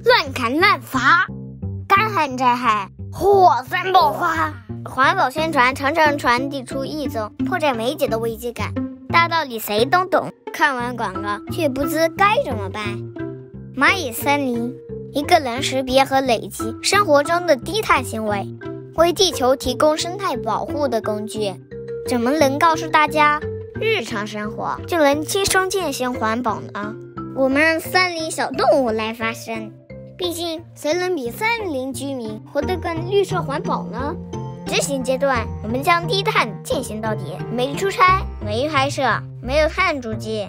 乱砍乱伐，干旱灾害，火山爆发。环保宣传常常传递出一种迫在眉睫的危机感，大道理谁都懂，看完广告却不知该怎么办。蚂蚁森林，一个人识别和累积生活中的低碳行为，为地球提供生态保护的工具。怎么能告诉大家日常生活就能轻松践行环保呢？我们让森林小动物来发声，毕竟谁能比森林居民活得更绿色环保呢？执行阶段，我们将低碳践行到底，没出差，没拍摄，没有碳足迹。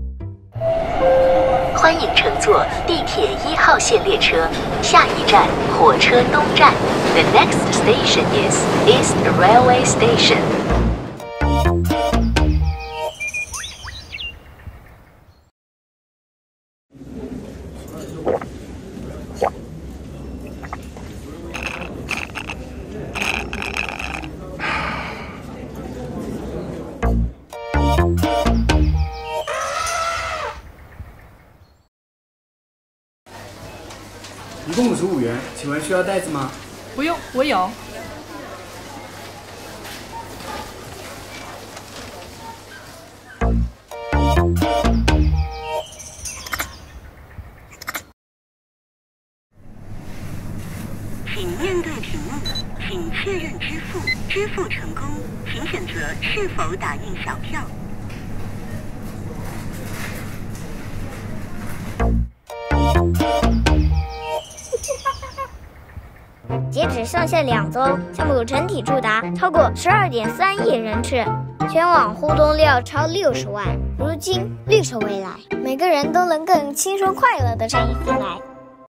欢迎乘坐地铁1号线列车，下一站火车东站。The next station is East Railway Station. 一共55元，请问需要袋子吗？ 不用，我有。 请面对屏幕，请确认支付，支付成功，请选择是否打印小票。 截止上线2周，项目整体触达超过12.3亿人次，全网互动量超60万。如今，绿色未来，每个人都能更轻松快乐地参与进来。